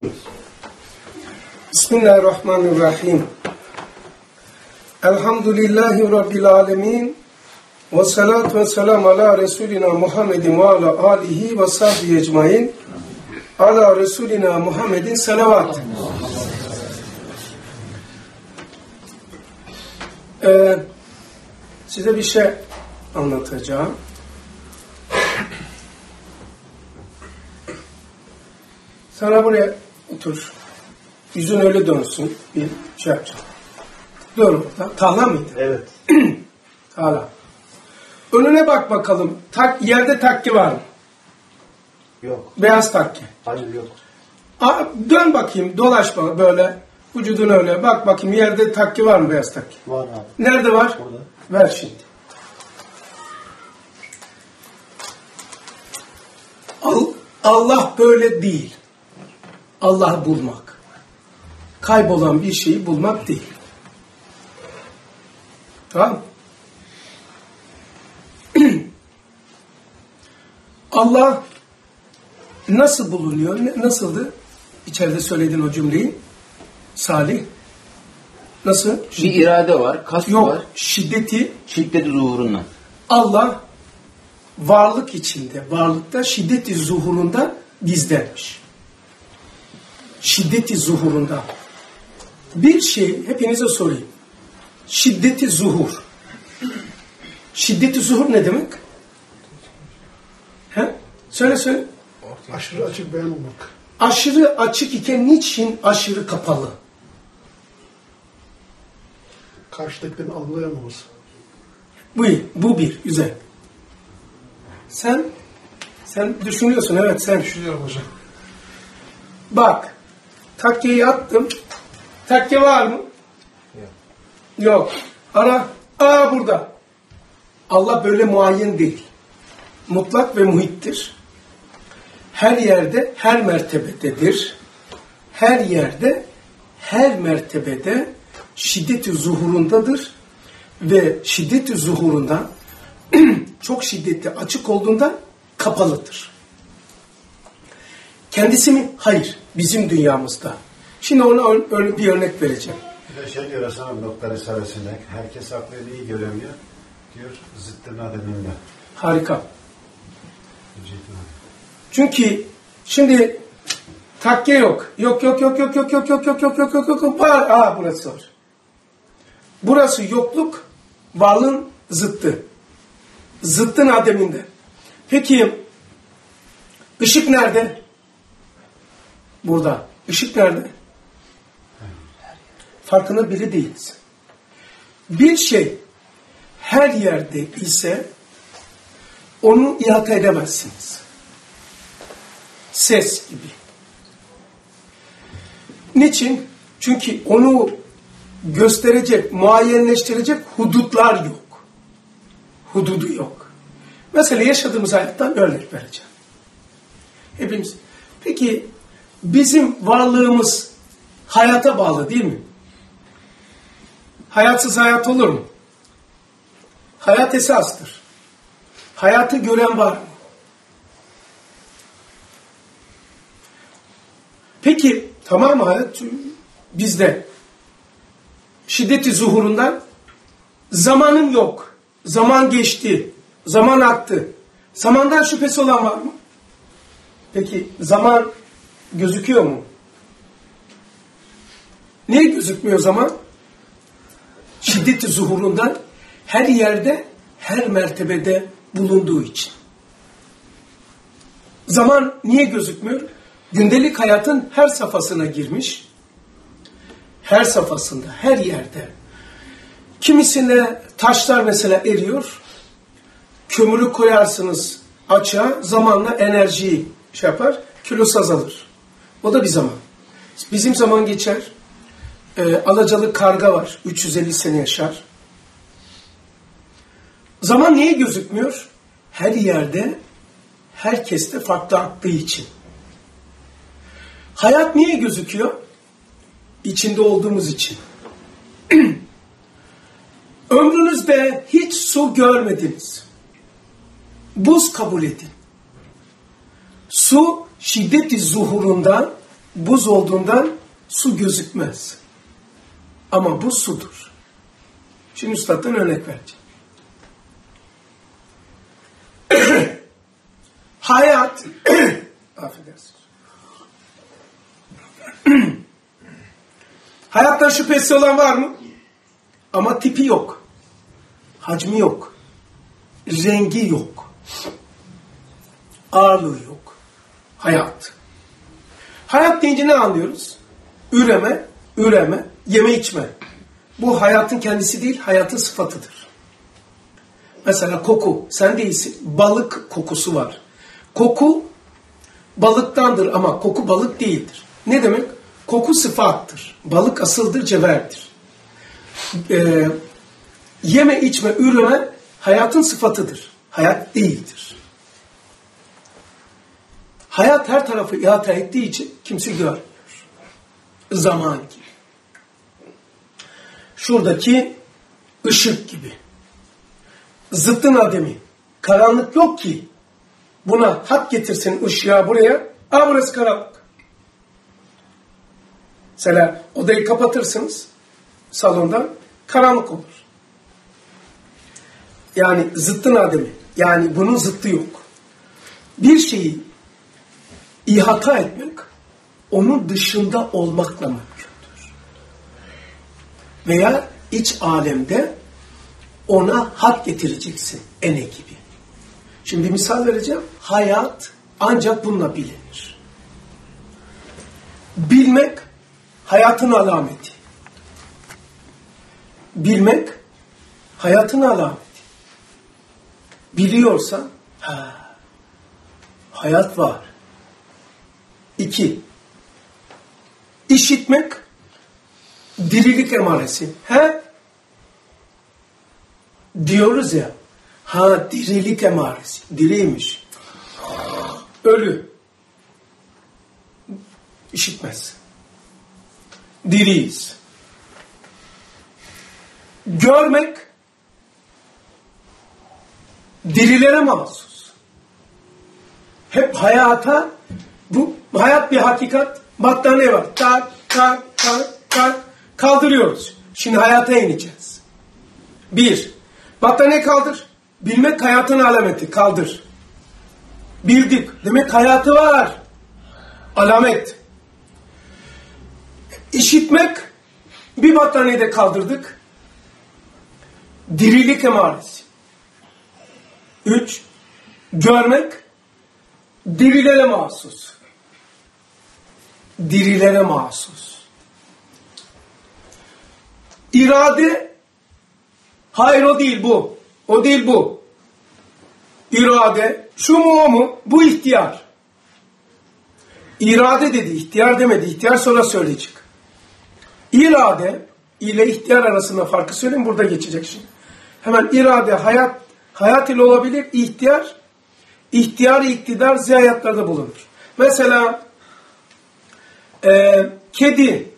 Bismillahirrahmanirrahim. Elhamdülillahi Rabbil alemin. Ve salatu ve selam ala Resulina Muhammedin ve ala alihi ve sahbihi ecmain. Ala Resulina Muhammedin salavat. Size bir şey anlatacağım. Sana buraya otur. Yüzün öyle dönsün. Bir şey yapacağım. Dur orada. Tahla mıydı? Evet. Tahla. Önüne bak bakalım. Yerde takki var mı? Yok. Beyaz takki. Hayır, yok. Dön bakayım. Dolaş böyle. Vücuduna öyle. Bak bakayım yerde takki var mı, beyaz takki? Var abi. Nerede var? Orada. Ver şimdi. Allah böyle değil. Allah'ı bulmak. Kaybolan bir şeyi bulmak değil. Tamam. Allah nasıl bulunuyor? Nasıldı? İçeride söyledin o cümleyi. Salih. Nasıl? Bir irade var, kast Yok. var. Şiddeti Zuhurundan. Allah varlık içinde, varlıkta şiddeti zuhurunda bizdenmiş. Şiddeti zuhurunda. Bir şey, hepinize sorayım. Şiddeti zuhur. Şiddeti zuhur ne demek? He? Söyle. Aşırı açık beyan olmak. Aşırı açık iken niçin aşırı kapalı? Karşıdakilerin algılayamaması. Bu bir. Güzel. Sen düşünüyorsun. Evet sen. Düşünüyorum hocam. Bak. Takkeyi attım. Takke var mı? Yok. Ara. Burada. Allah böyle muayyen değil. Mutlak ve muhittir. Her yerde, her mertebededir. Her yerde, her mertebede şiddeti zuhurundadır. Ve şiddeti zuhurunda çok şiddetli açık olduğunda kapalıdır. Kendisi mi? Hayır. Bizim dünyamızda. Şimdi ona bir örnek vereceğim. Bir de diyor Hasan Doktor Risalesi'nde herkes aklıyla iyi göremiyor. Diyor zıttın ademinde. Harika. Çünkü şimdi takke yok. Yok. Var. Burası var. Burası yokluk, varlığın zıttı. Zıttın ademinde. Peki ışık nerede? Burada. Işık nerede? Farkında biri değiliz. Bir şey her yerde ise onu ihata edemezsiniz. Ses gibi. Niçin? Çünkü onu gösterecek, muayyenleştirecek hudutlar yok. Hududu yok. Mesela yaşadığımız hayattan örnek vereceğim. Hepimiz. Peki bizim varlığımız hayata bağlı değil mi? Hayatsız hayat olur mu? Hayat esastır. Hayatı gören var mı? Peki tamam mı hayat bizde? Şiddeti zuhurundan zamanın yok. Zaman geçti. Zaman aktı. Zamandan şüphesi olan var mı? Peki zaman gözüküyor mu? Niye gözükmüyor zaman? Şiddeti zuhurundan her yerde, her mertebede bulunduğu için. Zaman niye gözükmüyor? Gündelik hayatın her safhasına girmiş. Her safhasında, her yerde. Kimisine taşlar mesela eriyor. Kömürü koyarsınız açığa, zamanla enerjiyi yapar, kilosu azalır. O da bir zaman. Bizim zaman geçer. Alacalı karga var. 350 sene yaşar. Zaman niye gözükmüyor? Her yerde, herkeste farklı aktığı için. Hayat niye gözüküyor? İçinde olduğumuz için. Ömrünüzde hiç su görmediniz. Buz kabul edin. Su şiddeti zuhurundan buz olduğundan su gözükmez. Ama bu sudur. Şimdi üstaddan örnek vereceğim. Hayat, affedersiniz. Hayattan şüphesi olan var mı? Ama tipi yok. Hacmi yok. Rengi yok. Ağırlığı yok. Hayat. Hayat deyince ne anlıyoruz? Üreme, yeme içme. Bu hayatın kendisi değil, hayatın sıfatıdır. Mesela koku, sen değilsin. Balık kokusu var. Koku balıktandır ama koku balık değildir. Ne demek? Koku sıfattır. Balık asıldır, cevherdir. Yeme, içme, üreme hayatın sıfatıdır. Hayat değildir. Hayat her tarafı ihata ettiği için kimse görmüyor. Zaman gibi. Şuradaki ışık gibi. Zıttın ademi. Karanlık yok ki. Buna hak getirsin ışığa buraya. Burası karanlık. Mesela odayı kapatırsınız salondan, karanlık olur. Yani zıttın ademi. Yani bunun zıttı yok. Bir şeyi ihata etmek, onun dışında olmakla mümkündür. Veya iç alemde ona hak getireceksin, ene gibi. Şimdi bir misal vereceğim. Hayat ancak bununla bilinir. Bilmek, hayatın alameti. Bilmek, hayatın alameti. Biliyorsan, hayat var. 2. İşitmek, dirilik emaresi. Diyoruz ya, dirilik emaresi. Diriymiş. Ölü. İşitmez. Diriyiz. Görmek, dirilere mahsus. Hep hayata, bu hayat bir hakikat, battaniye var. Tak, tak, tak, tak, kaldırıyoruz. Şimdi hayata ineceğiz. 1. Battaniye kaldır. Bilmek hayatın alameti. Kaldır. Bildik. Demek hayatı var. Alamet. İşitmek, bir battaniyede kaldırdık. Dirilik emaresi. 3. Görmek, dirilere mahsus. Dirilere mahsus. İrade, hayır o değil bu. O değil bu. İrade, şu mu o mu? Bu ihtiyar. İrade dedi, ihtiyar demedi. İhtiyar sonra söyleyecek. İrade ile ihtiyar arasında farkı söyleyeyim, burada geçecek şimdi. Hemen irade, hayat ile olabilir, ihtiyar-ı iktidar ziyayatlarda bulunur. Mesela kedi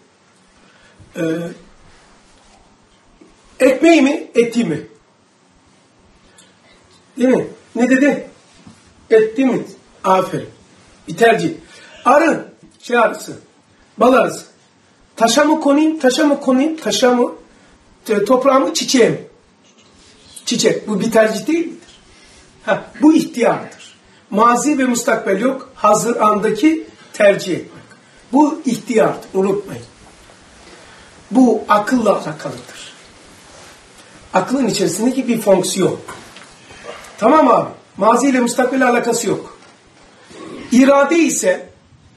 ekmeği mi, eti mi? Değil mi? Ne dedi? Etti mi? Aferin. Bir tercih. Arı, arısı, bal arısı. Taşa mı konayım, taşa mı, toprağa mı, çiçeğe mi? Çiçek. Bu bir tercih değil midir? Bu ihtiyardır. Mazi ve mustakbel yok. Hazır andaki tercih etmek. Bu ihtiyardır. Unutmayın. Bu akılla alakalıdır. Aklın içerisindeki bir fonksiyon. Tamam abi. Mazi ile mustakbel alakası yok. İrade ise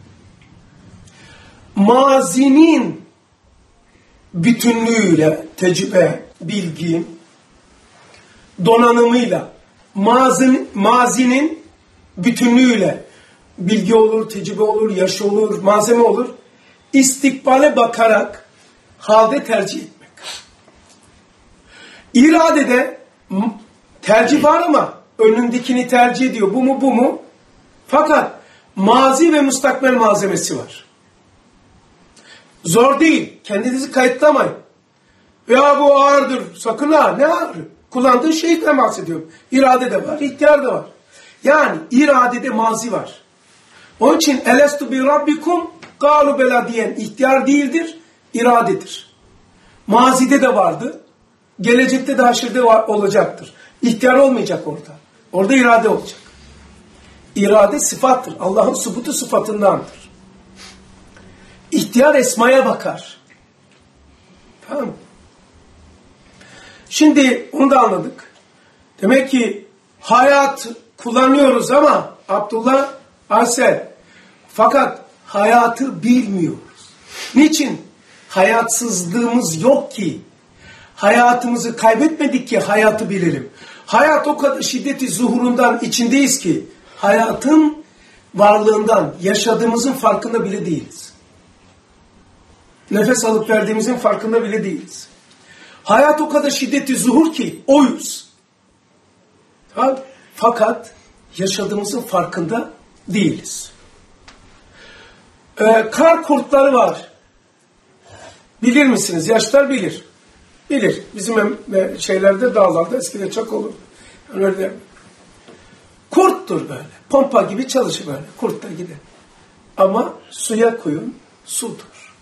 mazinin bütünlüğüyle, tecrübe, bilgi, donanımıyla, mazinin bütünlüğüyle, bilgi olur, tecrübe olur, yaş olur, malzeme olur, istikbale bakarak halde tercih etmek. İradede tercih var ama önündekini tercih ediyor. Bu mu, bu mu? Fakat mazi ve mustakbel malzemesi var. Zor değil. Kendinizi kayıtlamayın. Ya bu ağırdır. Sakın ha. Ne ağır? Kullandığı şeyden bahsediyorum. İrade de var, ihtiyar da var. Yani iradede mazi var. Onun için elestu bi rabbikum Galu bela diyen ihtiyar değildir, iradedir. Mazide de vardı, gelecekte de haşirde olacaktır. İhtiyar olmayacak orada. Orada irade olacak. İrade sıfattır. Allah'ın subutu sıfatındandır. İhtiyar esmaya bakar. Tamam mı? Şimdi onu da anladık. Demek ki hayat kullanıyoruz ama Abdullah Arsel, fakat hayatı bilmiyoruz. Niçin? Hayatsızlığımız yok ki. Hayatımızı kaybetmedik ki hayatı bilelim. Hayat o kadar şiddeti zuhurundan içindeyiz ki hayatın varlığından, yaşadığımızın farkında bile değiliz. Nefes alıp verdiğimizin farkında bile değiliz. Hayat o kadar şiddeti zuhur ki oyuz. Fakat yaşadığımızın farkında değiliz. Kar kurtları var. Bilir misiniz? Yaşlar bilir. Bilir. Bizim şeylerde, dağlarda eskiden çok olur. Yani öyle kurttur böyle. Pompa gibi çalışır böyle. Kurt da gider. Ama suya koyun, sudur.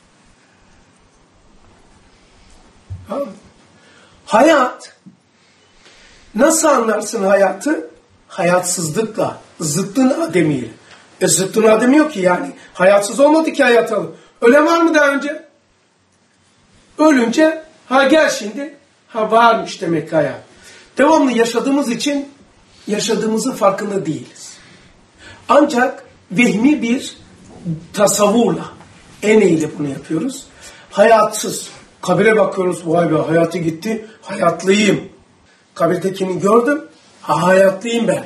Tamam. Hayat, nasıl anlarsın hayatı? Hayatsızlıkla, zıttın ademiyle. Zıttın ademi yok ki yani. Hayatsız olmadı ki hayat alın. Ölen var mı daha önce? Ölünce, gel şimdi. Varmış demek ki hayat. Devamlı yaşadığımız için yaşadığımızın farkında değiliz. Ancak vehmi bir tasavvurla, eneyle bunu yapıyoruz. Hayatsız. Kabire bakıyoruz. Vay be, hayatı gitti. Hayatlıyım. Kabirtekini gördüm. Hayatlıyım ben.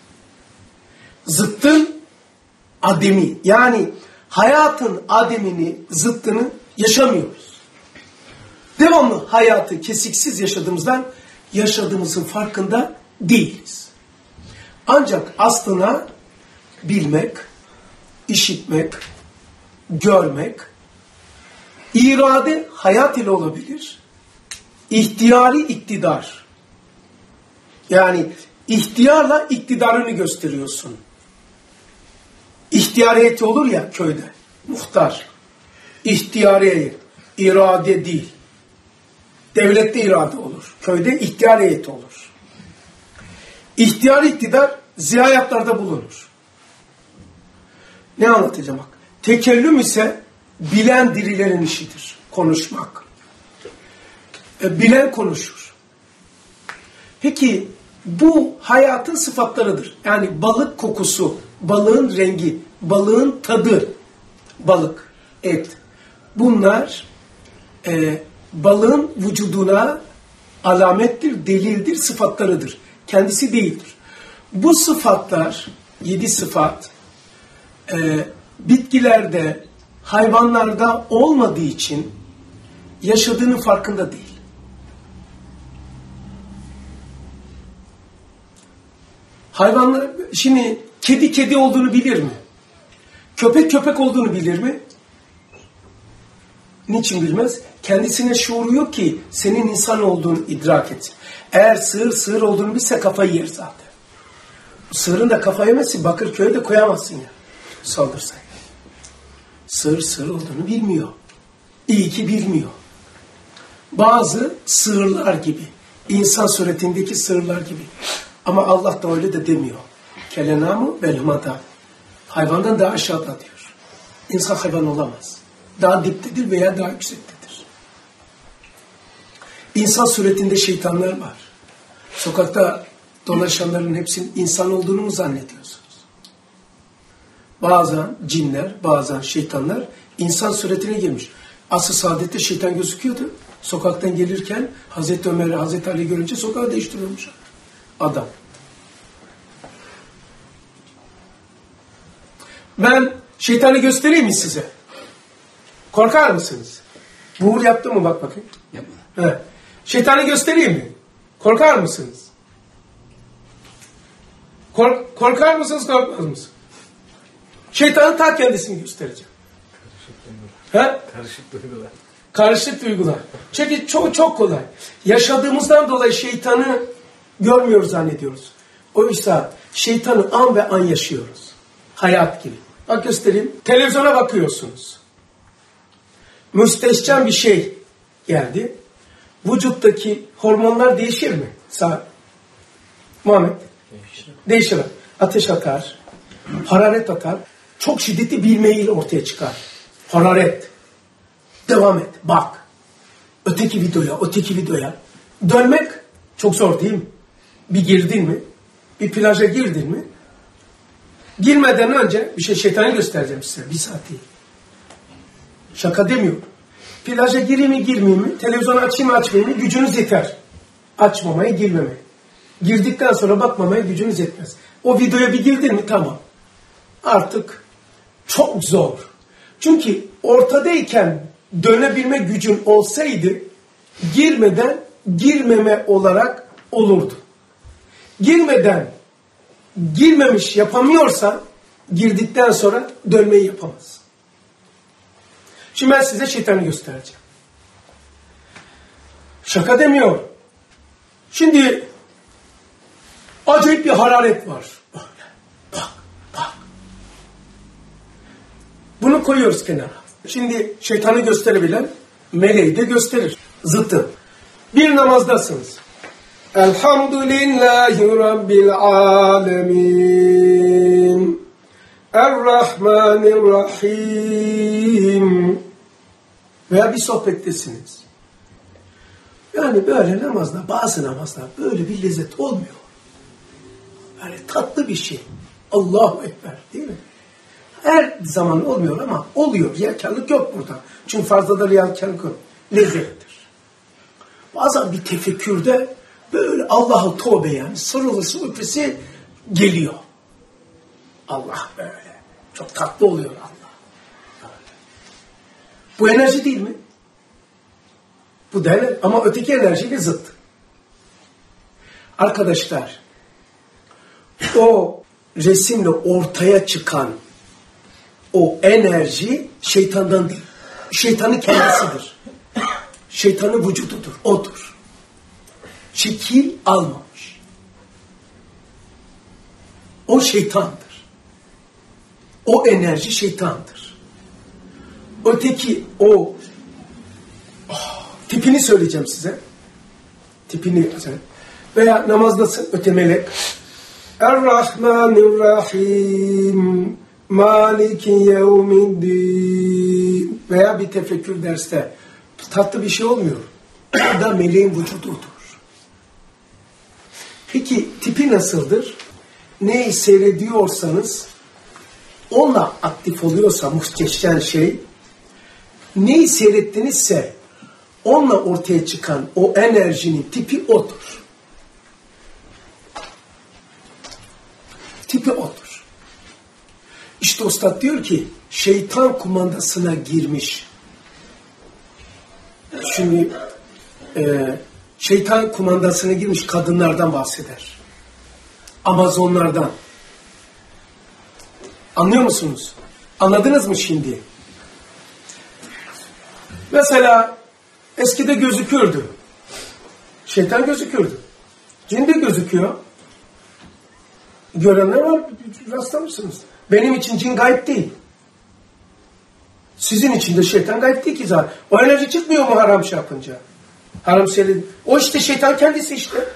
Zıttın ademi. Yani hayatın ademini, zıttını yaşamıyoruz. Devamlı hayatı kesiksiz yaşadığımızdan yaşadığımızın farkında değiliz. Ancak aslına bilmek, işitmek, görmek, irade hayat ile olabilir. İhtiyari iktidar. Yani ihtiyarla iktidarını gösteriyorsun. İhtiyariyeti olur ya köyde. Muhtar. İhtiyariyet. İrade değil. Devlette irade olur. Köyde ihtiyariyet olur. İhtiyari iktidar ziyayatlarda bulunur. Ne anlatacağım bak. Tekellüm ise bilen dirilerin işidir. Konuşmak. Bilen konuşur. Peki bu hayatın sıfatlarıdır. Yani balık kokusu, balığın rengi, balığın tadı, balık, et. Bunlar balığın vücuduna alamettir, delildir, sıfatlarıdır. Kendisi değildir. Bu sıfatlar, 7 sıfat, bitkilerde, hayvanlarda olmadığı için yaşadığının farkında değil. Hayvanlar, şimdi kedi kedi olduğunu bilir mi? Köpek köpek olduğunu bilir mi? Niçin bilmez? Kendisine şuuru yok ki senin insan olduğunu idrak etsin. Eğer sığır sığır olduğunu bilse kafayı yer zaten. Sığırın da kafa yemezsin, Bakırköy'e de koyamazsın ya. Saldırsa. Sığır sığır olduğunu bilmiyor. İyi ki bilmiyor. Bazı sığırlar gibi, insan suretindeki sığırlar gibi. Ama Allah da öyle de demiyor. Kelenamu velhumada. Hayvandan daha aşağıda diyor. İnsan hayvan olamaz. Daha diptedir veya daha yüksektedir. İnsan suretinde şeytanlar var. Sokakta dolaşanların hepsinin insan olduğunu mu zannediyorsunuz? Bazen cinler, bazen şeytanlar insan suretine girmiş. Asr-ı Saadet'te şeytan gözüküyordu. Sokaktan gelirken Hazreti Ömer'i, Hazreti Ali görünce sokağı değiştiriyormuş adam. Ben şeytanı göstereyim mi size? Korkar mısınız? Buğur yaptı mı bak bakayım. Yapma. Evet. Şeytanı göstereyim mi? Korkar mısınız? Korkar mısınız, korkmaz mısınız? Şeytanın ta kendisini göstereceğim. Karışık duygular. Karışık duygular. Çünkü çok kolay. Yaşadığımızdan dolayı şeytanı görmüyoruz zannediyoruz. Oysa şeytanı an ve an yaşıyoruz. Hayat gibi. Bak göstereyim. Televizyona bakıyorsunuz. Müstehcen bir şey geldi. Vücuttaki hormonlar değişir mi? Muhammed. Değişir. Ateş atar. Hararet atar. Çok şiddetli bir meyil ortaya çıkar. Hararet. Devam et. Bak. Öteki videoya. Dönmek çok zor değil mi? Bir girdin mi? Bir plaja girdin mi? Girmeden önce bir şeytanı göstereceğim size. Bir saat değil. Şaka demiyorum. Plaja gireyim mi girmeyeyim mi? Televizyonu açayım mı açmayayım mı? Gücünüz yeter. Açmamaya girmemeye. Girdikten sonra bakmamaya gücünüz yetmez. O videoya bir girdin mi? Tamam. Artık çok zor. Çünkü ortadayken dönebilme gücün olsaydı girmeden girmeme olarak olurdu. Girmemiş yapamıyorsa girdikten sonra dönmeyi yapamaz. Şimdi ben size şeytanı göstereceğim. Şaka demiyorum. Şimdi acayip bir hararet var. Bak. Bunu koyuyoruz kenara. Şimdi şeytanı gösterebilen meleği de gösterir. Zıttı. Bir namazdasınız. Elhamdülillahi Rabbil alemin. Errahmanirrahim. Veya bir sohbettesiniz. Yani böyle bazı namazlar böyle bir lezzet olmuyor. Yani tatlı bir şey. Allahu Ekber değil mi? Her zaman olmuyor ama oluyor. Riyakarlık yok burada. Çünkü fazla da riyakarlık yok. Lezzettir. Bazen bir tefekkürde böyle Allah'a tövbe yani sarılısı öpesi geliyor. Allah böyle. Çok tatlı oluyor Allah. Böyle. Bu enerji değil mi? Bu da enerji. Ama öteki enerjiyle zıt. Arkadaşlar o resimle ortaya çıkan o enerji şeytandan değil. Şeytanın kendisidir. Şeytanın vücududur. Odur. Şekil almamış. O şeytandır. O enerji şeytandır. Öteki o tipini söyleyeceğim size. Tipini veya namazdasın öte melek. Errahmanirrahim Maliki yevmiddin veya bir tefekkür derste tatlı bir şey olmuyor. O da meleğin vücududur. Peki tipi nasıldır? Neyi seyrediyorsanız onunla aktif oluyorsa muhteşem şey, neyi seyrettinizse onunla ortaya çıkan o enerjinin tipi odur. Tipi odur. İşte Üstad diyor ki şeytan kumandasına girmiş. Şimdi şeytan kumandasına girmiş kadınlardan bahseder. Amazonlardan. Anlıyor musunuz? Anladınız mı şimdi? Mesela eskide gözükürdü. Şeytan gözükürdü. Cin de gözüküyor. Görenler var. Rastlamışsınız. Benim için cin gayb değil. Sizin için de şeytan gayb değil ki zaten. O enerji çıkmıyor mu haram şey yapınca? Haram seyredin. O işte şeytan kendisi işte.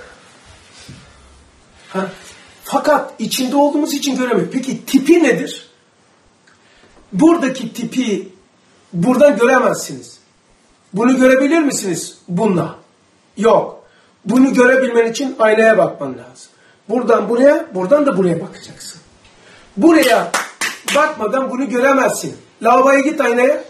Fakat içinde olduğumuz için göremiyor. Peki tipi nedir? Buradaki tipi buradan göremezsiniz. Bunu görebilir misiniz bununla? Yok. Bunu görebilmen için aynaya bakman lazım. Buradan buraya, buradan da buraya bakacaksın. Buraya bakmadan bunu göremezsin. Lavaboya git aynaya.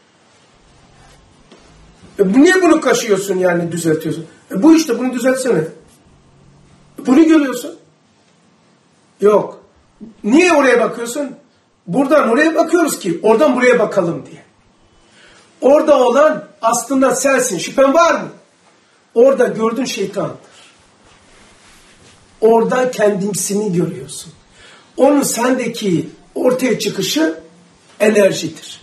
Niye bunu kaşıyorsun yani düzeltiyorsun? Bu işte bunu düzeltsene. Bunu görüyorsun. Yok. Niye oraya bakıyorsun? Buradan oraya bakıyoruz ki oradan buraya bakalım diye. Orada olan aslında sensin. Şüphen var mı? Orada gördüğün şeytandır. Orada kendisini görüyorsun. Onun sendeki ortaya çıkışı enerjidir.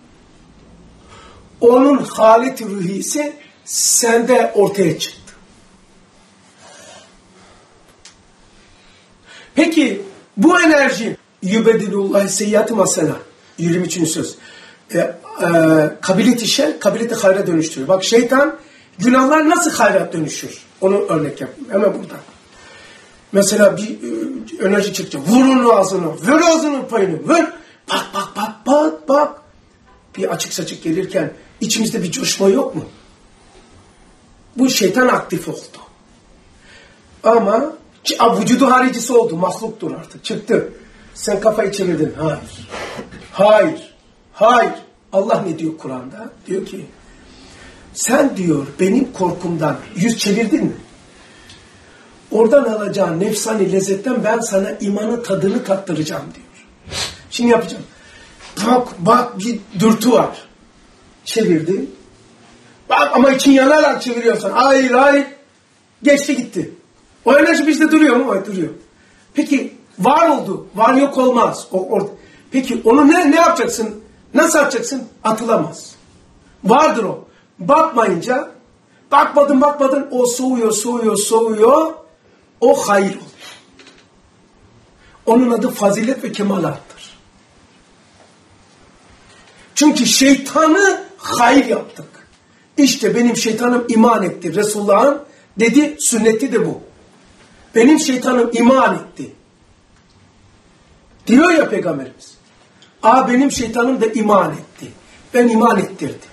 Onun halet-i ruhisi sende ortaya çıktı. Peki bu enerji Yübedilullahi seyyati masena. 23. söz. Kabiliyet-i şer, kabiliyet-i hayra dönüştürüyor. Bak şeytan günahlar nasıl hayra dönüşür? Onu örnek yapayım. Hemen burada. Mesela bir enerji çıkacak. Vurun ağzını. Ver ağzının payını. Ver. Bak. Bir açık saçık gelirken içimizde bir coşma yok mu? Bu şeytan aktif oldu. Ama vücudu haricisi oldu. Mahluktur artık. Çıktı. Sen kafayı çevirdin. Hayır. Allah ne diyor Kur'an'da? Diyor ki sen diyor benim korkumdan yüz çevirdin mi? Oradan alacağın nefsani lezzetten ben sana imanın tadını tattıracağım diyor. Şimdi yapacağım. Bak bir dürtü var. Çevirdin. Bak ama için yanarak çeviriyorsan. Hayır. Geçti gitti. O enerji bizde duruyor mu? Evet duruyor. Peki var oldu. Var yok olmaz. Peki onu ne yapacaksın? Nasıl atacaksın? Atılamaz. Vardır o. Bakmayınca bakmadın o soğuyor. O hayır oluyor. Onun adı fazilet ve kemalattır. Çünkü şeytanı hayır yaptık. İşte benim şeytanım iman etti. Resulullah'ın dedi sünneti de bu. Benim şeytanım iman etti. Diyor ya Peygamberimiz. Benim şeytanım da iman etti. Ben iman ettirdim.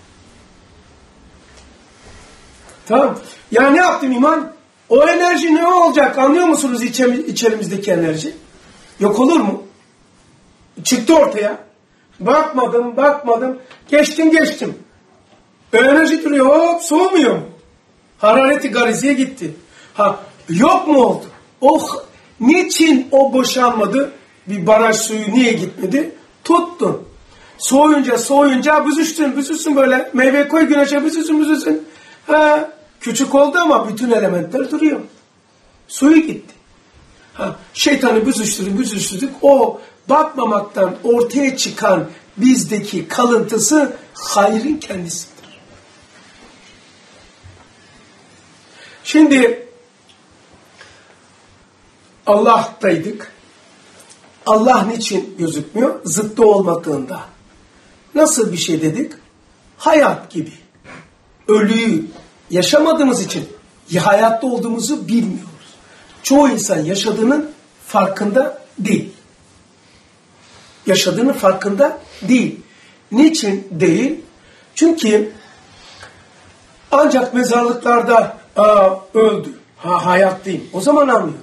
Tamam. Ya ne yaptım iman? O enerji ne olacak? Anlıyor musunuz içerimizdeki enerji? Yok olur mu? Çıktı ortaya. Bakmadım. Geçtim. Enerji duruyor. Hop soğumuyor mu? Harareti gariziye gitti. Yok mu oldu? Niçin o boşanmadı? Bir baraj suyu niye gitmedi? Tuttun. Soğuyunca büzüşsün böyle. Meyve koy güneşe büzülsün. Küçük oldu ama bütün elementler duruyor. Suyu gitti. Şeytanı büzüştürdük. O bakmamaktan ortaya çıkan bizdeki kalıntısı hayrın kendisidir. Şimdi Allah'taydık. Allah niçin gözükmüyor? Zıttı olmadığında. Nasıl bir şey dedik? Hayat gibi. Ölüyü yaşamadığımız için hayatta olduğumuzu bilmiyoruz. Çoğu insan yaşadığının farkında değil. Niçin değil? Çünkü ancak mezarlıklarda öldü. Hayattayım. O zaman anlıyoruz.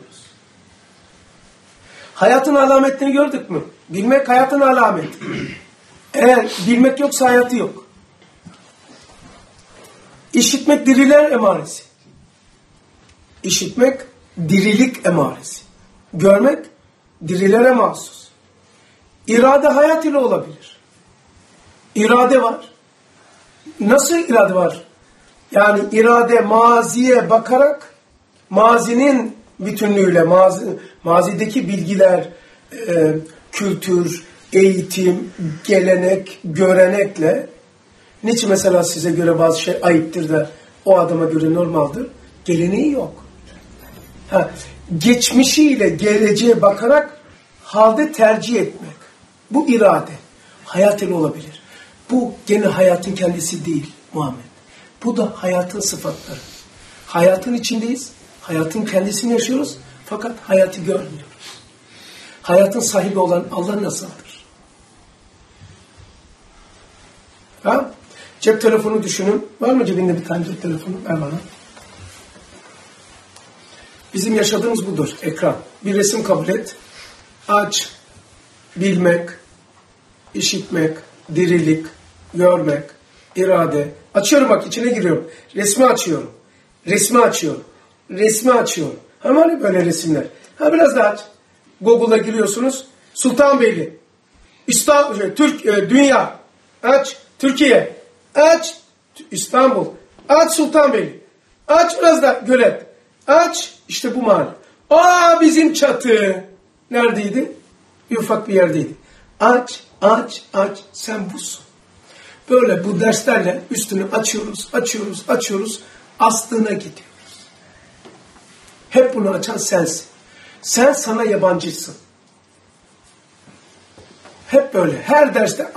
Hayatın alametlerini gördük mü? Bilmek hayatın alameti. Eğer bilmek yoksa hayatı yok. İşitmek diriler emaresi. İşitmek dirilik emaresi. Görmek dirilere mahsus. İrade hayat ile olabilir. İrade var. Nasıl irade var? Yani irade maziye bakarak mazinin bütünlüğüyle, mazideki bilgiler, kültür, eğitim, gelenek, görenekle niçin mesela size göre bazı şey ayıptır da o adama göre normaldir? Geleneği yok. Geçmişiyle geleceğe bakarak halde tercih etmek. Bu irade. Hayat ile olabilir. Bu gene hayatın kendisi değil Muhammed. Bu da hayatın sıfatları. Hayatın içindeyiz. Hayatın kendisini yaşıyoruz. Fakat hayatı görmüyoruz. Hayatın sahibi olan Allah nasıldır? Cep telefonu düşünün. Var mı cebinde bir tane cep telefonu? Ver bana. Bizim yaşadığımız budur. Ekran. Bir resim kabul et. Aç. Bilmek. İşitmek. Dirilik. Görmek. İrade. Açıyorum bak içine giriyorum. Resmi açıyorum. Hani böyle resimler. Biraz daha aç. Google'a giriyorsunuz. Sultanbeyli. İstanbul, dünya. Aç. Türkiye. Aç. İstanbul. Aç Sultanbeyli. Aç biraz da Gölet. Aç. İşte bu mahalle. Bizim çatı. Neredeydi? Bir ufak bir yerdeydi. Aç. Sen busun. Böyle bu derslerle üstünü açıyoruz. Aslına gidiyoruz. Hep bunu açan sensin. Sen sana yabancısın. Hep böyle. Her derste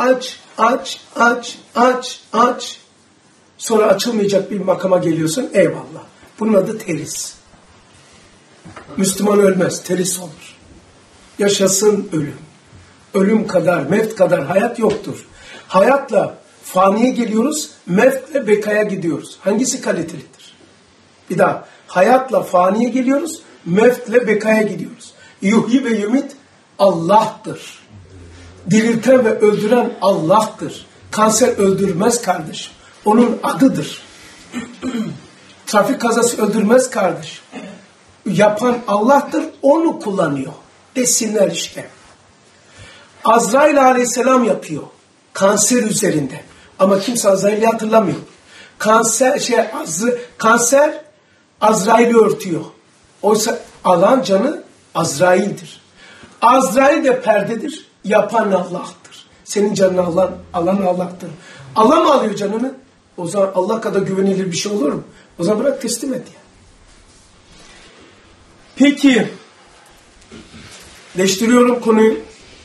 aç. Sonra açılmayacak bir makama geliyorsun. Eyvallah. Bunun adı teris. Müslüman ölmez. Teris olur. Yaşasın ölüm. Ölüm kadar, mevt kadar hayat yoktur. Hayatla faniye geliyoruz, mevtle bekaya gidiyoruz. Hangisi kalitelidir? Bir daha. Hayatla faniye geliyoruz, mevtle bekaya gidiyoruz. Yuhyi ve yumit Allah'tır. Dirilten ve öldüren Allah'tır. Kanser öldürmez kardeşim. Onun adıdır. Trafik kazası öldürmez kardeşim. Yapan Allah'tır, onu kullanıyor. Desinler işte. Azrail aleyhisselam yapıyor. Kanser üzerinde. Ama kimse Azrail'i hatırlamıyor. Kanser Azrail'i örtüyor. Oysa alan canı Azrail'dir. Azrail de perdedir. Yapan Allah'tır. Senin canını alan Allah'tır. Allah mı alıyor canını? O zaman Allah kadar güvenilir bir şey olur mu? O zaman bırak teslim et ya. Peki. Değiştiriyorum konuyu.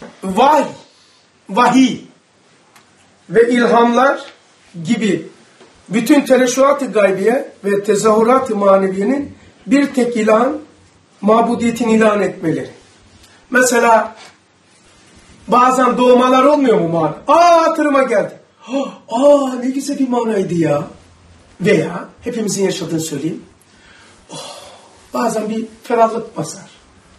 Vahiy ve ilhamlar gibi bütün tereşuat-ı gaybiye ve tezahürat-ı maneviyenin bir tek ilahın mabudiyetini ilan etmeleri. Mesela bazen doğmalar olmuyor mu mana? Hatırıma geldi. Ne güzel bir manaydı ya. Veya hepimizin yaşadığını söyleyeyim. Bazen bir ferahlık basar.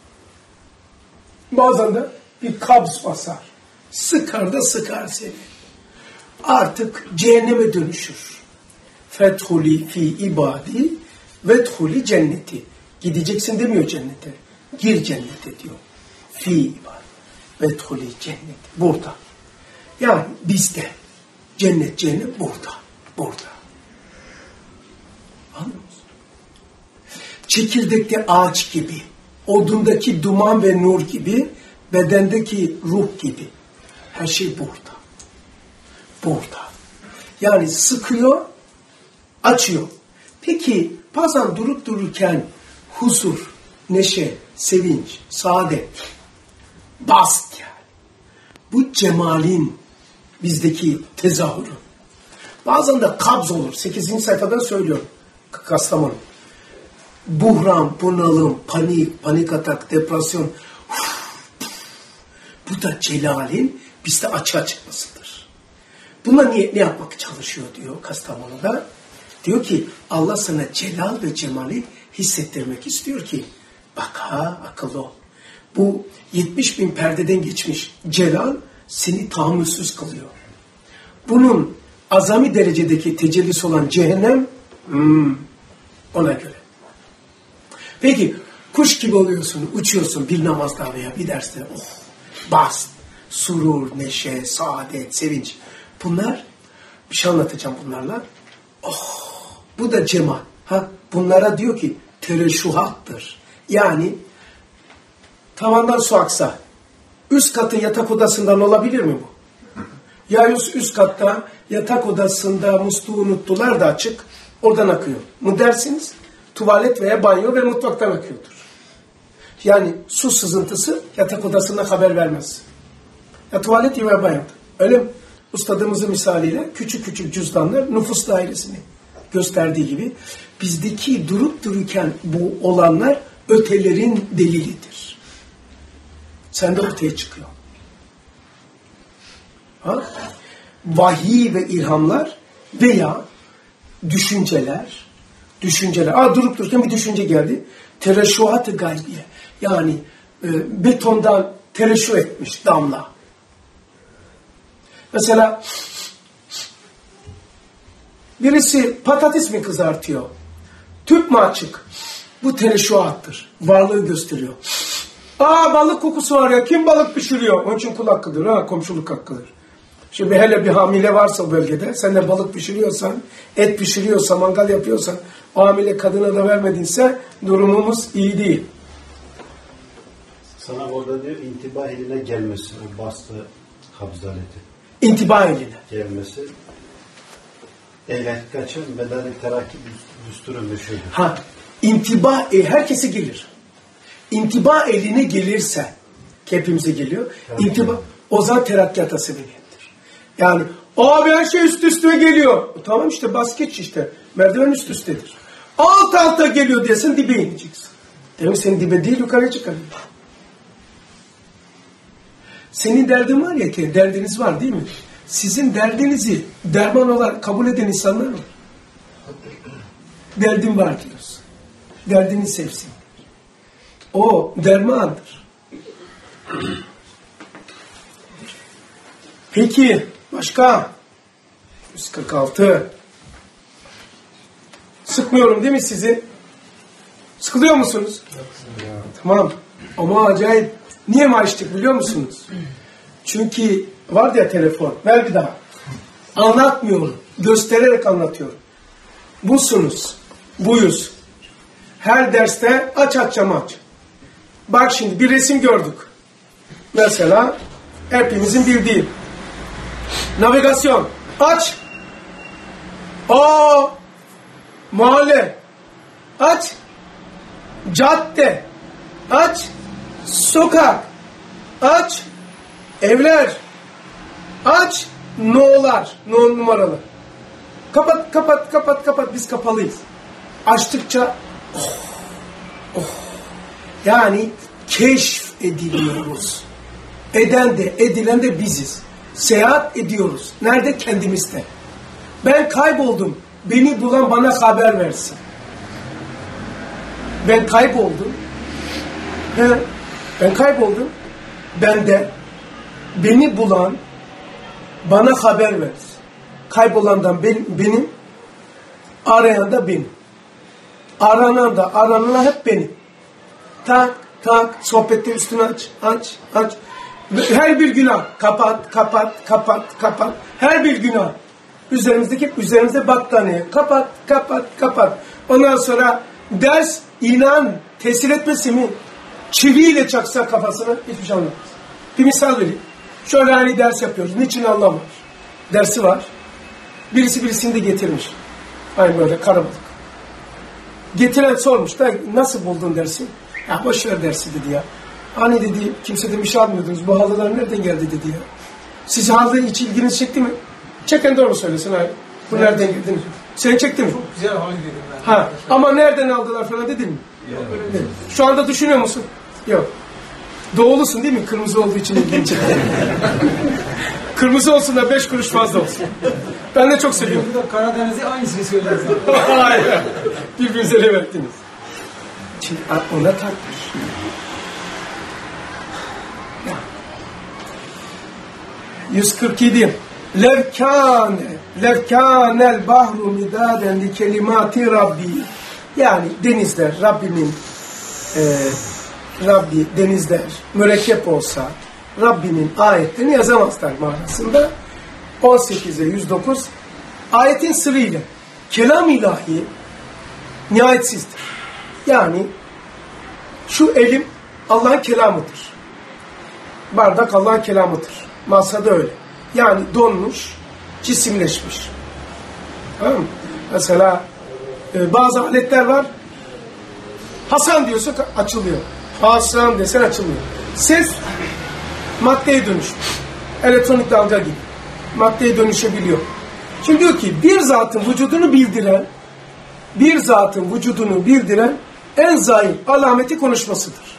Bazen de bir kabz basar. Sıkar da sıkar seni. Artık cehenneme dönüşür. Fethuli fi ibadi vethuli cenneti. Gideceksin demiyor cennete. Gir cennete diyor. Fi ibadi vethuli cenneti. Burada. Yani bizde. Cennet cennet burada. Burada. Anlıyor musun? Çekirdekte ağaç gibi. Odundaki duman ve nur gibi. Bedendeki ruh gibi. Her şey burada. Burada. Yani sıkıyor, açıyor. Peki bazen durup dururken huzur, neşe, sevinç, saadet, bast yani. Bu cemalin bizdeki tezahürü. Bazen de kabz olur. 8. sayfadan söylüyorum. Kastamonu. Buhran, bunalım, panik atak, depresyon. Bu da celalin bizde açığa çıkmasıdır. Bunlar ne yapmak çalışıyor diyor Kastamonu'da. Diyor ki Allah sana celal ve cemali hissettirmek istiyor ki bak akıllı ol. Bu 70.000 perdeden geçmiş celal seni tahammülsüz kılıyor. Bunun azami derecedeki tecellisi olan cehennem ona göre. Peki kuş gibi oluyorsun, uçuyorsun bir namazda veya bir derste. Bast, surur, neşe, saadet, sevinç. Bunlar, bir şey anlatacağım bunlarla. Bu da cemal. Bunlara diyor ki tereşuhattır. Yani tavandan su aksa üst katın yatak odasından olabilir mi bu? Ya üst katta yatak odasında musluğu unuttular da açık. Oradan akıyor. Mu dersiniz? Tuvalet veya banyo ve mutfaktan akıyordur. Yani su sızıntısı yatak odasından haber vermez. Ya tuvalet ya banyo. Öyle mi? Ustadımızın misaliyle küçük küçük cüzdanlar nüfus dairesini gösterdiği gibi bizdeki durup dururken bu olanlar ötelerin delilidir. Sende ortaya çıkıyor. Vahiy ve ilhamlar veya düşünceler. Durup dururken bir düşünce geldi. Tereşuhat-ı gaybiye. Yani betondan tereşu etmiş damla. Mesela birisi patates mi kızartıyor? Tüp mü açık? Bu tereşuattır. Varlığı gösteriyor. Balık kokusu var ya. Kim balık pişiriyor? Onun için kul hakkıdır. Komşuluk hakkıdır. Şimdi hele bir hamile varsa o bölgede, sen de balık pişiriyorsan, et pişiriyorsan, mangal yapıyorsan, o hamile kadına da vermedinse durumumuz iyi değil. Sana orada diyor intibah eline gelmesi, o bastı kabzaleti. İntibah eline. Gelmesi. Eyle kaçın bedeli terakki düsturu düşürdü. İntibah herkese gelir. İntibah eline gelirse, hepimize geliyor. O zaman terakkiyata sebebiyettir. Yani abi her şey üst üste geliyor. Tamam işte bas geç işte. Merdiven üst üstedir. Alt alta geliyor diyesin dibe ineceksin. Demek senin dibe değil yukarıya çıkarıyor. Senin derdin var ya ki derdiniz var değil mi? Sizin derdinizi derman olarak kabul eden insanlar var. Derdim var diyoruz. Derdini sevsin. O dermandır. Peki başka? 146. Sıkmıyorum değil mi sizi? Sıkılıyor musunuz? Tamam. Ama acayip. Niye mi açtık biliyor musunuz? Çünkü vardı ya telefon. Ver bir daha. Anlatmıyorum. Göstererek anlatıyorum. Busunuz. Buyuz. Her derste aç. Bak şimdi bir resim gördük. Mesela hepimizin bildiği. Navigasyon. Aç. Mahalle. Aç. Cadde. Aç. Sokak. Aç. Evler. Aç. No'lar. No numaralı. Kapat. Biz kapalıyız. Açtıkça yani keşf ediliyoruz. Eden de edilen de biziz. Seyahat ediyoruz. Nerede? Kendimizde. Ben kayboldum. Beni bulan bana haber versin. Ben kayboldum. Ben kayboldum. Ben de beni bulan bana haber versin. Kaybolandan benim, arayan da benim. Aranan da aranana hep benim. Tak, sohbette üstünü aç. Her bir günah kapat. Her bir günah. Üzerimizde battaniye. Kapat. Ondan sonra ders inan tesir etmesi mi? Çiviyle çaksa kafasına hiçbir şey anlamaz. Bir misal vereyim. Şöyle hani ders yapıyoruz. Niçin anlamaz? Dersi var. Birisi birisini de getirmiş. Aynı böyle karabalık. Getiren sormuş da nasıl buldun dersi? Ya boş ver dersi dedi ya. Hani dedi kimseden bir şey almıyordunuz. Bu halılar nereden geldi dedi ya. Siz halı hiç ilginizi çekti mi? Çeken doğru söylesin abi. Bu evet. Nereden geldi? Seni çekti mi? Çok güzel halı dedim ben. Ha. Ama nereden aldılar falan dedin mi? Yok. Şu anda düşünüyor musun? Yok. Doğulusun değil mi? Kırmızı olduğu için ilgini çekti. Kırmızı olsun da 5 kuruş fazla olsun. Ben de çok seviyorum. Karadeniz'i aynısını söylersin. Hayır. Birbirinize verdiniz. Şimdi ona takmış. 147. Levkânel bahru midâden li kelimâti Rabbi. Yani denizler, Rabbi denizler mürekkep olsa Rabbinin ayetlerini yazamazlar manasında. 18'e 109 ayetin sırrıyla kelam ilahi nihayetsizdir. Yani şu elim Allah'ın kelamıdır. Bardak Allah'ın kelamıdır. Masada öyle. Yani donmuş, cisimleşmiş. Tamam mı? Mesela bazı aletler var. Hasan diyorsa açılıyor. Hasan desen açılmıyor. Ses maddeye dönüşmüş. Elektronik dalga gibi. Maddeye dönüşebiliyor. Şimdi diyor ki bir zatın vücudunu bildiren en zahir alameti konuşmasıdır.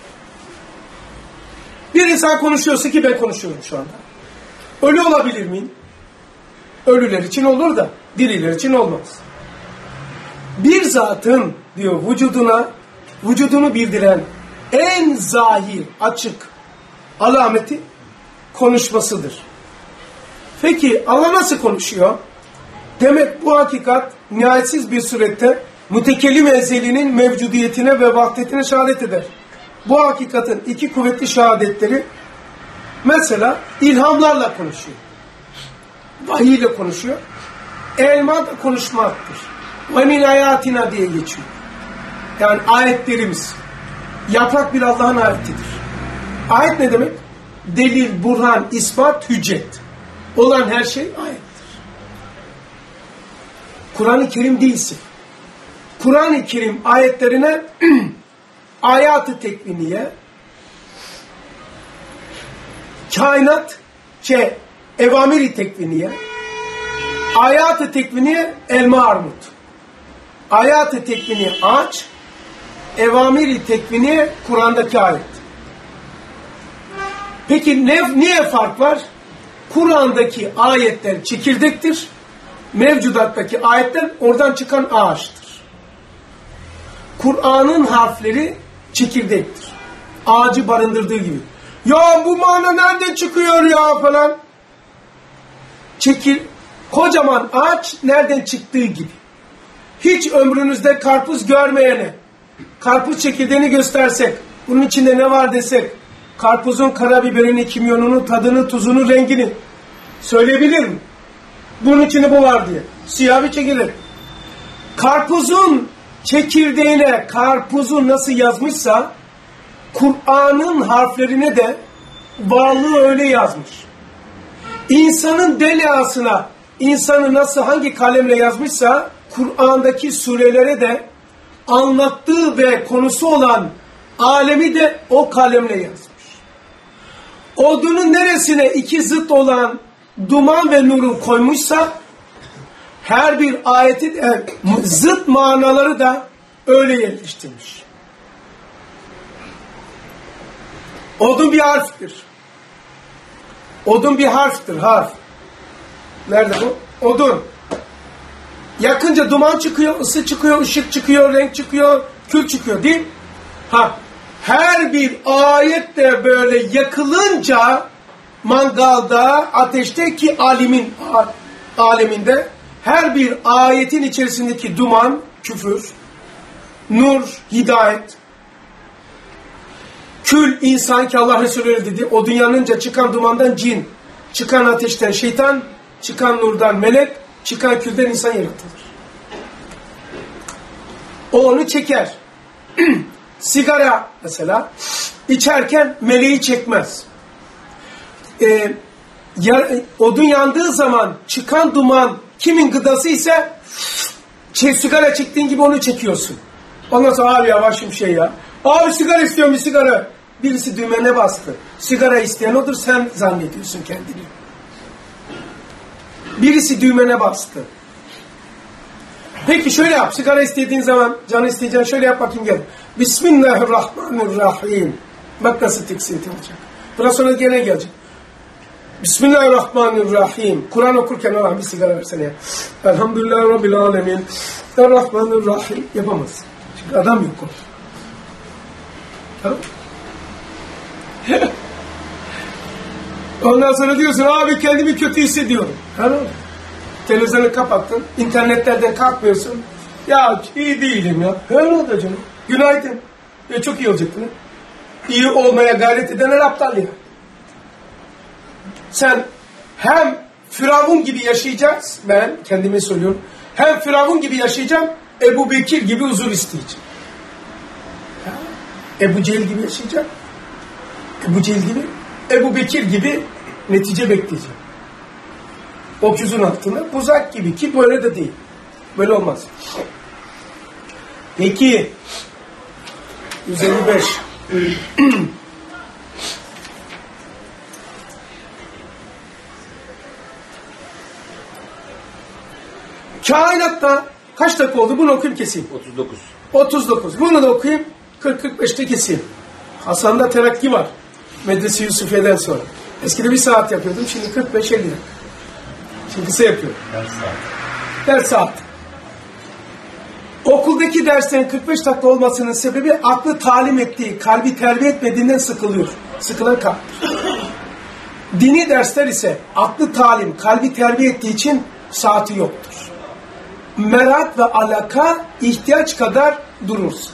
Bir insan konuşuyorsa ki ben konuşuyorum şu anda. Ölü olabilir miyim? Ölüler için olur da diriler için olmaz. Bir zatın diyor vücudunu bildiren en zahir, açık alameti konuşmasıdır. Peki Allah nasıl konuşuyor? Demek bu hakikat nihayetsiz bir surette mütekellim ezelinin mevcudiyetine ve vahdetine şehadet eder. Bu hakikatin iki kuvvetli şehadetleri mesela ilhamlarla konuşuyor. Vahiy ile konuşuyor. Elma da konuşmaktır. Ve min ayatina diye geçiyor. Yani ayetlerimiz. Yaprak bir Allah'ın ayetidir. Ayet ne demek? Delil, burhan, ispat, hüccet. Olan her şey ayettir. Kur'an-ı Kerim değilsin. Kur'an-ı Kerim ayetlerine ayat-ı tekviniye, kainat evamiri tekviniye, ayat-ı tekviniye elma armut. Ayat-ı tekviniye ağaç, evamiri tekviniye Kur'an'daki ayet. Peki niye fark var? Kur'an'daki ayetler çekirdektir. Mevcudattaki ayetler oradan çıkan ağaçtır. Kur'an'ın harfleri çekirdektir. Ağacı barındırdığı gibi. Ya bu mana nereden çıkıyor ya falan. Kocaman ağaç nereden çıktığı gibi. Hiç ömrünüzde karpuz görmeyene, karpuz çekirdeğini göstersek, bunun içinde ne var desek, karpuzun karabiberini, kimyonunu, tadını, tuzunu, rengini söyleyebilir mi? Bunun içinde bu var diye. Siyah bir çekirdek. Karpuzun çekirdeğine karpuzu nasıl yazmışsa, Kur'an'ın harflerine de varlığı öyle yazmış. İnsanın delasına, insanı nasıl hangi kalemle yazmışsa, Kur'an'daki surelere de anlattığı ve konusu olan alemi de o kalemle yazmış. Odunun neresine iki zıt olan duman ve nuru koymuşsa, her bir ayetin zıt manaları da öyle yerleştirmiş. Odun bir harftir. Odun bir harftir, harf. Nerede bu? Odun. Yakınca duman çıkıyor, ısı çıkıyor, ışık çıkıyor, renk çıkıyor, kül çıkıyor değil mi? Her bir ayet de böyle yakılınca mangalda, ateşteki aleminde her bir ayetin içerisindeki duman, küfür, nur, hidayet, kül, insan ki Allah Resulü öyle dedi. O yanınca çıkan dumandan cin, çıkan ateşten şeytan, çıkan nurdan melek, çıkan külden insan yaratılır. O onu çeker. Sigara mesela içerken meleği çekmez. Odun yandığı zaman çıkan duman kimin gıdası ise sigara çektiğin gibi onu çekiyorsun. Ondan sonra abi yavaş bir şey ya. Abi sigara istiyorum, bir sigara. Birisi düğmene bastı. Sigara isteyen odur, sen zannediyorsun kendini. Birisi düğmene bastı. Peki şöyle yap. Sigara istediğin zaman, canı isteyeceğin şöyle yap bakayım gel. Bismillahirrahmanirrahim. Bak nasıl tiksinti olacak. Biraz sonra gene gelecek. Bismillahirrahmanirrahim. Kur'an okurken Allah bir sigara versene ya. Elhamdülillahi Rabbil alemin. Errahmanirrahim. Yapamaz. Çünkü adam yok o. Tamam. Ondan sonra diyorsun abi kendimi kötü hissediyorum. Tamam. Televizyonu kapattın. İnternetlerden kalkmıyorsun. Ya iyi değilim ya. Ne oldu canım? Günaydın. Çok iyi olacaktın. İyi olmaya gayret edenler aptal ya. Sen hem Firavun gibi yaşayacağız. Ben kendime söylüyorum. Hem Firavun gibi yaşayacağım. Ebu Bekir gibi huzur isteyeceğim. Ebu Cehil gibi yaşayacağım. Ebu Cehil gibi. Ebu Bekir gibi netice bekleyeceğim. Okuzun altında buzak gibi ki böyle de değil. Böyle olmaz. Peki 155 kainatta kaç dakika oldu? Bunu okuyayım keseyim. 39. Bunu da okuyayım. 40-45'te keseyim. Hasan'da terakki var. Medrese Yusufiye'den sonra. Eskide 1 saat yapıyordum. Şimdi 45-50 dakika. Şimdi kısa yapıyorum. Ders saat. Okuldaki derslerin 45 dakika olmasının sebebi aklı talim ettiği, kalbi terbiye etmediğinden sıkılıyor. Sıkılan kalptir. Dini dersler ise aklı talim, kalbi terbiye ettiği için saati yoktur. Merak ve alaka ihtiyaç kadar durursun.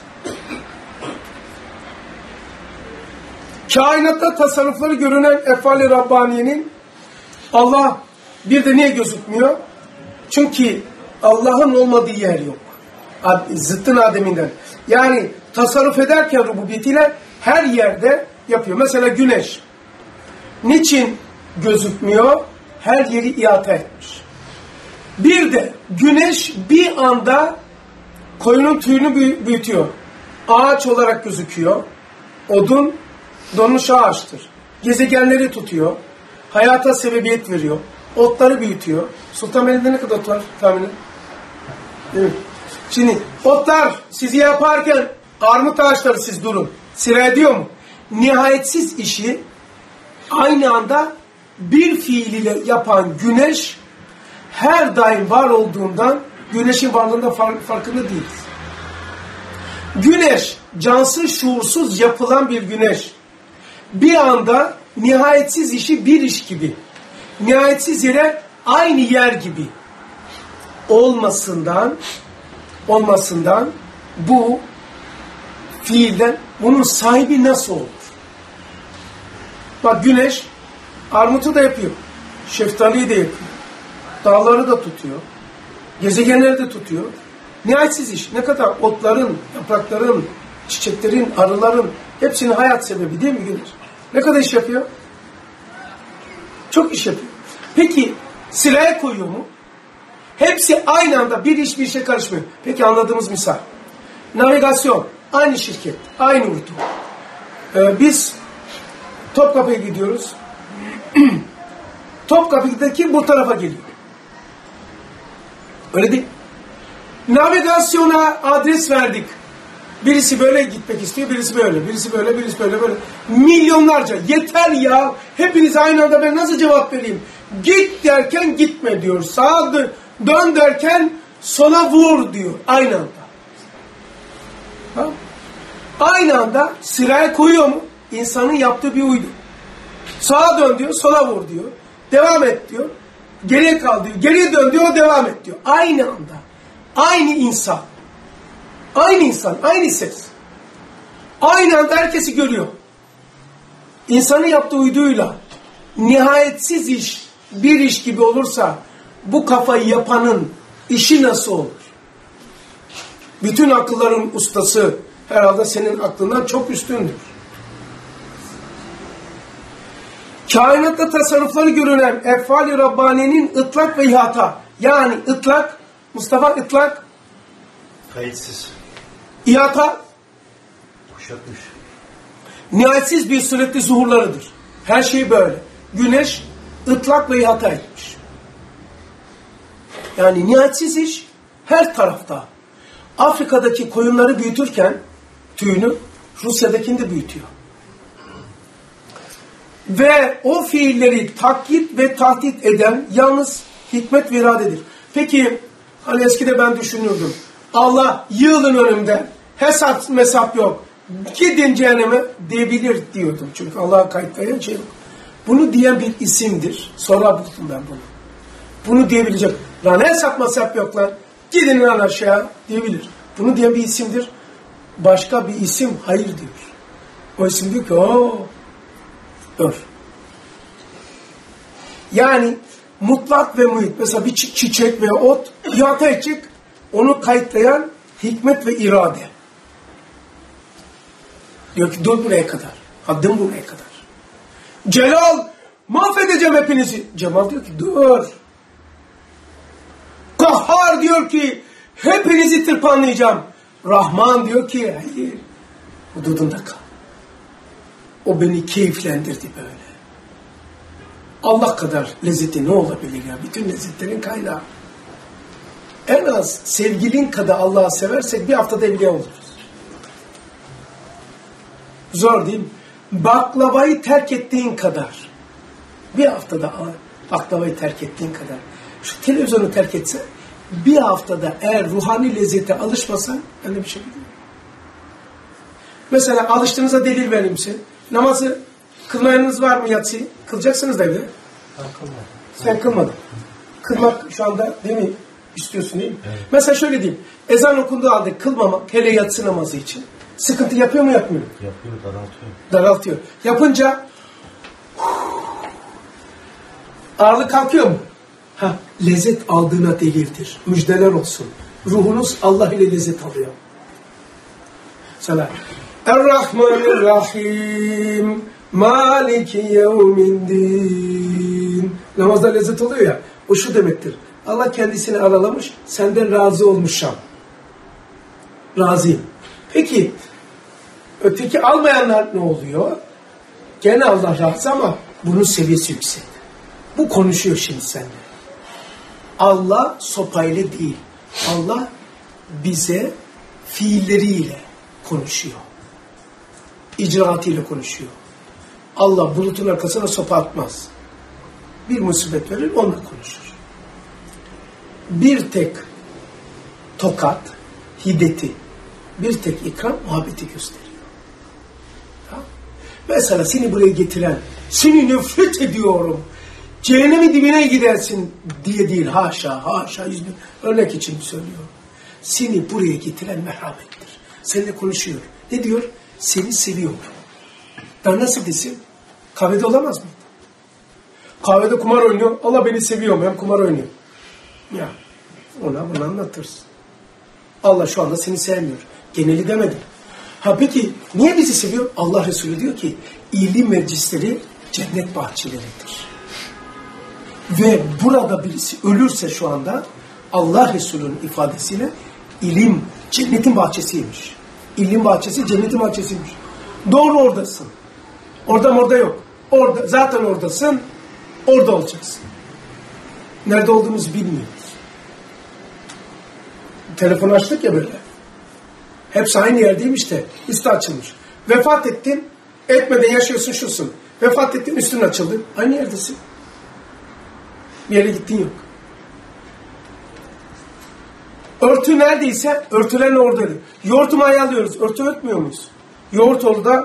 Kainatta tasarrufları görünen Efali Rabbaniye'nin Allah bir de niye gözükmüyor? Çünkü Allah'ın olmadığı yer yok. Zıttın ademinden. Yani tasarruf ederken rububiyetiyle her yerde yapıyor. Mesela güneş. Niçin gözükmüyor? Her yeri ihata etmiş. Bir de güneş bir anda koyunun tüyünü büyütüyor. Ağaç olarak gözüküyor. Odun donmuş ağaçtır. Gezegenleri tutuyor. hayata sebebiyet veriyor. Otları büyütüyor. Sultanbeyli'de ne kadar ot var tahminen? Değil mi? Şimdi otlar sizi yaparken armut ağaçları siz durun. Sıra ediyor mu? Nihayetsiz işi aynı anda bir fiil ile yapan güneş her daim var olduğundan güneşin varlığında farkında değiliz. Güneş, cansız, şuursuz yapılan bir güneş. Bir anda nihayetsiz işi bir iş gibi. Nihayetsiz yere aynı yer gibi. Olmasından bu fiilden bunun sahibi nasıl olur? Bak güneş armutu da yapıyor. Şeftaliyi de yapıyor. Dağları da tutuyor. Gezegenleri de tutuyor. Nihayetsiz iş. Ne kadar otların, yaprakların, çiçeklerin, arıların hepsinin hayat sebebi değil mi güneş? Ne kadar iş yapıyor? Çok iş yapıyor. Peki sıraya koyuyor mu? Hepsi aynı anda bir iş bir şey karışmıyor. Peki anladığımız misal. Navigasyon. Aynı şirket. Aynı uydu. Biz Topkapı'ya gidiyoruz. Topkapı'daki bu tarafa geliyor. Öyle değil. Navigasyona adres verdik. Birisi böyle gitmek istiyor, birisi böyle, birisi böyle, birisi böyle, böyle. Milyonlarca. Yeter ya. Hepiniz aynı anda ben nasıl cevap vereyim? Git derken gitme diyor. Sağa dön derken sola vur diyor. Aynı anda. Ha? Aynı anda sıraya koyuyor mu? İnsanın yaptığı bir uydu. Sağa dön diyor, sola vur diyor. Devam et diyor. Geriye kal diyor. Geriye dön diyor, devam et diyor. Aynı anda. Aynı insan. Aynı insan, aynı ses. Aynı anda herkesi görüyor. İnsanın yaptığı uyduyla nihayetsiz iş bir iş gibi olursa bu kafayı yapanın işi nasıl olur? Bütün akılların ustası herhalde senin aklından çok üstündür. Kainatta tasarrufları görülen Efali Rabbani'nin ıtlak ve ihata. Yani ıtlak, Mustafa ıtlak. Kayıtsız. İhata. Kuşatmış. Nihayetsiz bir sürekli zuhurlarıdır. Her şey böyle. Güneş ıtlak ve ihata etmiş. Yani nihayetsiz iş her tarafta. Afrika'daki koyunları büyütürken tüyünü Rusya'dakini de büyütüyor. Ve o fiilleri takyit ve tahdit eden yalnız hikmet ve iradedir. Peki hani eskide ben düşünürdüm. Allah yığılın önümden. Hesap yok. Gidin cehenneme diyebilir diyordum. Çünkü Allah'a kayıtlayan şey yok. Bunu diyen bir isimdir. Sonra buldum ben bunu. Bunu diyebilecek. Lan hesap yok lan. Gidin lan aşağı diyebilir. Bunu diyen bir isimdir. Başka bir isim hayır diyor. O isim diyor ki dur. Yani mutlak ve muhit. Mesela bir çiçek veya ot ihata edecek. Onu kayıtlayan hikmet ve irade. Diyor ki dur buraya kadar. Haddim buraya kadar. Celal mahvedeceğim hepinizi. Cemal diyor ki dur. Kahhar diyor ki hepinizi tırpanlayacağım. Rahman diyor ki hayır. Hududunda kal. O beni keyiflendirdi böyle. Allah kadar lezzeti ne olabilir ya? Bütün lezzetlerin kaynağı. En az sevgilin kadar Allah'ı seversek bir haftada evliya oluruz. Zor değil mi? Baklavayı terk ettiğin kadar. Bir haftada baklavayı terk ettiğin kadar. Şu televizyonu terk etse bir haftada eğer ruhani lezzete alışmasan ben de bir şey bilmiyorum. Mesela alıştığınıza delil vereyim size. Namazı kılmayanınız var mı yatsıyı? Kılacaksınız da evde. Sen kılmadın. Kılmak şu anda değil mi? İstiyorsun değil mi? Evet. Mesela şöyle diyeyim. Ezan okunduğu halde kılmamak hele yatsı namazı için. Sıkıntı yapıyor mu yapmıyor mu? Yapıyor, daraltıyor. Daraltıyor. Yapınca ağırlık kalkıyor mu? Lezzet aldığına delildir. Müjdeler olsun. Ruhunuz Allah ile lezzet alıyor. Mesela Er-Rahmanir-Rahim Maliki yevmiddin. Namazda lezzet oluyor ya. O şu demektir. Allah kendisini aralamış, senden razı olmuşam. Razıyım. Peki, öteki almayanlar ne oluyor? Gene Allah razı ama bunun seviyesi yüksek. Bu konuşuyor şimdi seninle. Allah sopayla değil. Allah bize fiilleriyle konuşuyor. İcraatıyla konuşuyor. Allah bulutun arkasına sopa atmaz. Bir musibet verir, onunla konuşur. Bir tek tokat, hiddeti, bir tek ikram, muhabbeti gösteriyor. Ha? Mesela seni buraya getiren, seni nefret ediyorum, cehennemin dibine gidersin diye değil, haşa, örnek için söylüyorum. Seni buraya getiren merhamettir. Seninle konuşuyor. Ne diyor? Seni seviyorum. Ben nasıl desin? Kahvede olamaz mıydı? Kahvede kumar oynuyor. Allah beni seviyor. Ben kumar oynuyorum. Ya ona bunu anlatırsın. Allah şu anda seni sevmiyor. Geneli demedim. Ha peki niye bizi seviyor? Allah Resulü diyor ki ilim meclisleri cennet bahçeleridir. Ve burada birisi ölürse şu anda Allah Resulü'nün ifadesiyle ilim cennetin bahçesiymiş. İlim bahçesi cennetin bahçesiymiş. Doğru oradasın. Orada yok. Orada, zaten oradasın. Orada olacaksın. Nerede olduğumuzu bilmiyoruz. Telefonu açtık ya böyle. Hepsi aynı yerdeymiş de üstü açılmış. Vefat ettin, etmeden yaşıyorsun şusun. Vefat ettin, üstün açıldı. Aynı yerdesin. Bir yere gittin yok. Örtü neredeyse örtülen orada. Yoğurtu mayalıyoruz. Örtü örtmüyor muyuz? Yoğurt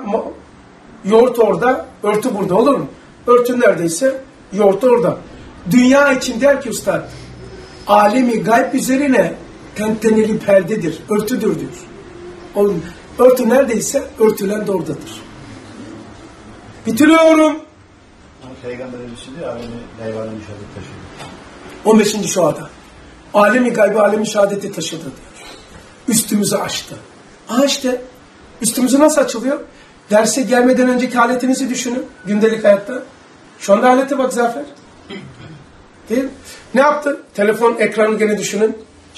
orada, örtü burada, olur mu? Örtü neredeyse yoğurt orada. Dünya için der ki üstad, alemi gayb üzerine tenteneli perdedir, örtüdür diyor. Oğlum, örtü neredeyse örtülen de oradadır. Bitiriyorum. Peygamberimiz diyor, alemi gayb alemi şehadet taşıdı. 15. şuada. Alemi gaybı alemi şehadeti taşıdı diyor. Üstümüzü açtı. İşte üstümüzü nasıl açılıyor? Derse gelmeden önceki haletinizi düşünün. Gündelik hayatta. Şu anda halete bak Zafer. Değil mi? Ne yaptı? Telefon ekranı gene düşünün.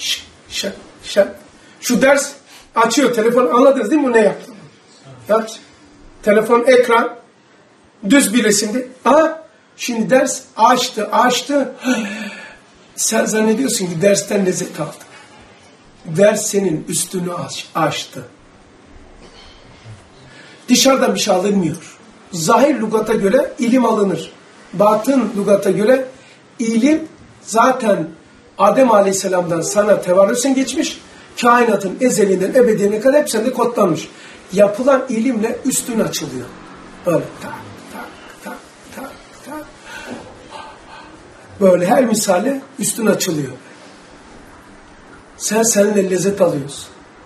Şu ders açıyor. Telefon anladınız değil mi? Bu ne yaptı? Bak. Telefon ekran düz bir resimdi. Şimdi ders açtı. Sen zannediyorsun ki dersten lezzet aldın. Ders senin üstünü açtı. Dışarıdan bir şey alınmıyor. Zahir lügata göre ilim alınır. Batın lügata göre ilim zaten Adem Aleyhisselam'dan sana tevarrüsen geçmiş. Kainatın ezelinden ebediyene kadar hep sende kodlanmış. Yapılan ilimle üstün açılıyor. Böyle tak. Böyle her misale üstün açılıyor. Sen seninle lezzet alıyorsun.